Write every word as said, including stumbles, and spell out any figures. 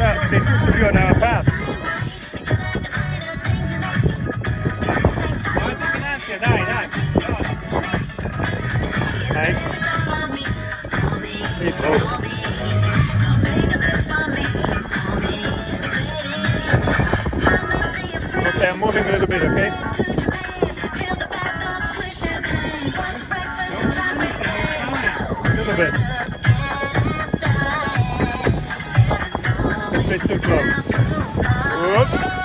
uh, they seem to be on our path. Dai, dai. Dai. Okay, I'm moving a little bit, okay? A little bit. It's a bit too close. Whoop.